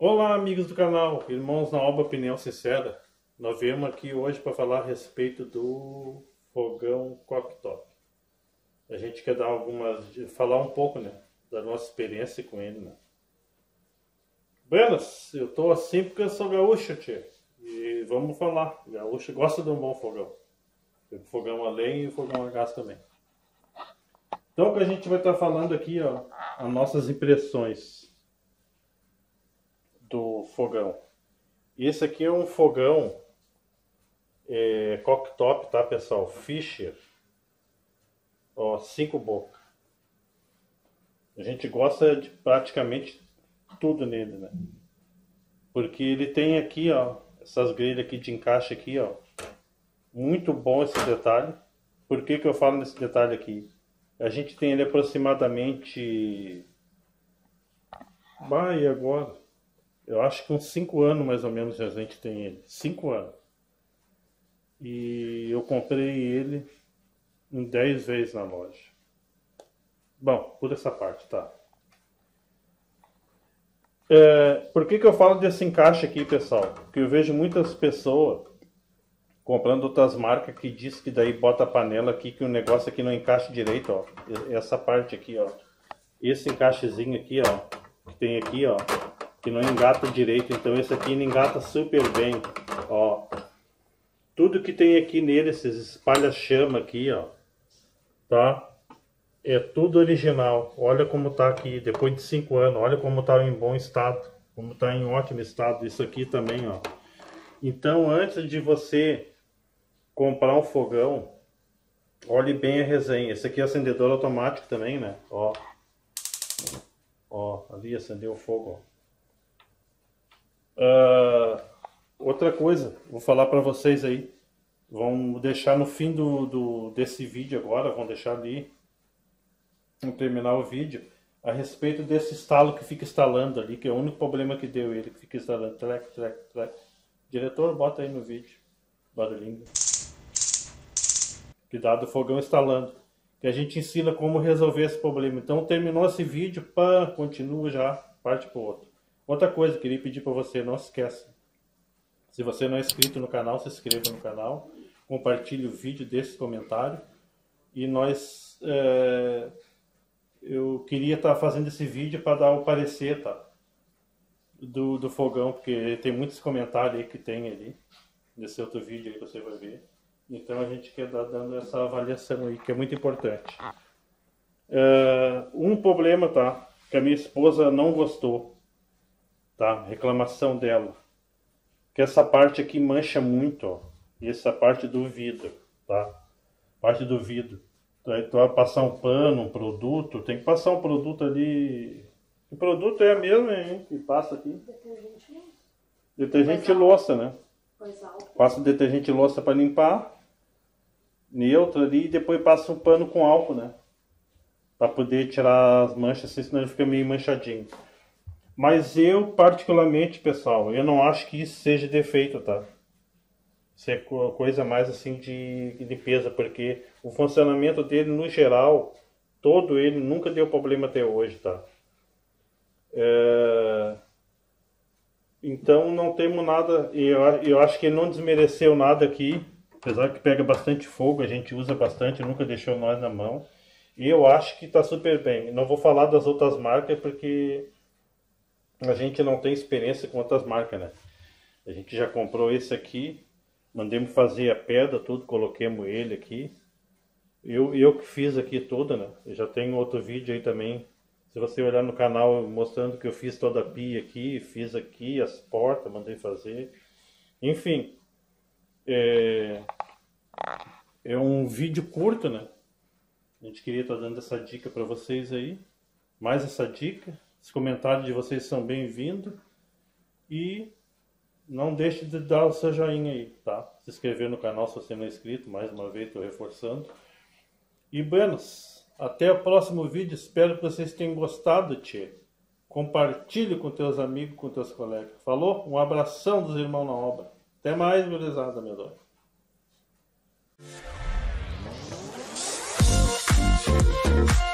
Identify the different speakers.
Speaker 1: Olá, amigos do canal, irmãos na obra Opinião Sincera. Nós viemos aqui hoje para falar a respeito do fogão cooktop. A gente quer dar falar um pouco, né, da nossa experiência com ele, né. Buenas, eu tô assim porque eu sou gaúcho, tchê. E vamos falar, gaúcho gosta de um bom fogão. Tem o fogão a lenha e o fogão a gás também. Então o que a gente vai estar falando aqui, ó, as nossas impressões do fogão. Esse aqui é um fogão cooktop, tá, pessoal? Fisher, ó, 5 bocas. A gente gosta de praticamente tudo nele, né? Porque ele tem aqui, ó, essas grelhas aqui de encaixe aqui, ó. Muito bom esse detalhe. Por que que eu falo nesse detalhe aqui? A gente tem ele aproximadamente... e agora? Eu acho que uns 5 anos mais ou menos a gente tem ele. 5 anos. E eu comprei ele em 10 vezes na loja. Bom, por essa parte, tá? Por que que eu falo desse encaixe aqui, pessoal? Porque eu vejo muitas pessoas comprando outras marcas que diz que daí bota a panela aqui, que o negócio aqui não encaixa direito, ó. Essa parte aqui, ó. Esse encaixezinho aqui, ó. Que tem aqui, ó. Que não engata direito, então esse aqui engata super bem, ó. Tudo que tem aqui nele, esses espalha-chama aqui, ó, tá? É tudo original. Olha como tá aqui, depois de 5 anos, olha como tá em bom estado, como tá em ótimo estado, isso aqui também, ó. Então, antes de você comprar um fogão, olhe bem a resenha. Esse aqui é acendedor automático também, né? Ó, ó, ali acendeu o fogo, ó. Outra coisa, vou falar para vocês aí, vamos deixar no fim desse vídeo agora, vamos deixar ali, vamos terminar o vídeo, a respeito desse estalo que fica instalando ali, que é o único problema que deu ele, que fica instalando, trec. Diretor, bota aí no vídeo, barulhinho, cuidado do fogão instalando, que a gente ensina como resolver esse problema. Então terminou esse vídeo, continua já, parte para o outro. Outra coisa, queria pedir para você, não se esqueça. Se você não é inscrito no canal, se inscreva no canal. Compartilhe o vídeo, deixe esse comentário. E eu queria estar fazendo esse vídeo para dar o parecer, tá? Do fogão, porque tem muitos comentários aí que tem ali. Nesse outro vídeo aí que você vai ver. Então a gente quer dar dando essa avaliação aí, que é muito importante. Um problema, tá? Que a minha esposa não gostou. Tá? Reclamação dela. Que essa parte aqui mancha muito, ó. E essa parte do vidro, tá? Parte do vidro. Então, tu vai passar um pano, um produto, tem que passar um produto ali. O produto é mesmo, hein? Que passa aqui. Detergente de louça, né? Passa o detergente de louça para limpar. Neutro ali e depois passa um pano com álcool, né? Para poder tirar as manchas, senão ele fica meio manchadinho. Mas eu, particularmente, pessoal, eu não acho que isso seja defeito, tá? Isso é coisa mais assim de limpeza, porque o funcionamento dele, no geral, todo ele nunca deu problema até hoje, tá? Então não temos nada, eu acho que ele não desmereceu nada aqui, apesar que pega bastante fogo, a gente usa bastante, nunca deixou nós na mão. E eu acho que tá super bem. Não vou falar das outras marcas, porque a gente não tem experiência com outras marcas, né? A gente já comprou esse aqui, mandemos fazer a pedra, tudo, coloquemos ele aqui. Eu que fiz aqui toda, né? Eu já tenho outro vídeo aí também. Se você olhar no canal mostrando que eu fiz toda a pia aqui, fiz aqui as portas, mandei fazer. Enfim, é um vídeo curto, né? A gente queria estar dando essa dica para vocês aí. Mais essa dica. Os comentários de vocês são bem-vindos. E não deixe de dar o seu joinha aí, tá? Se inscrever no canal se você não é inscrito. Mais uma vez estou reforçando. E buenos, até o próximo vídeo. Espero que vocês tenham gostado, tchê. Compartilhe com teus amigos, com teus colegas. Falou? Um abração dos irmãos na obra. Até mais, gurizada, meu Deus.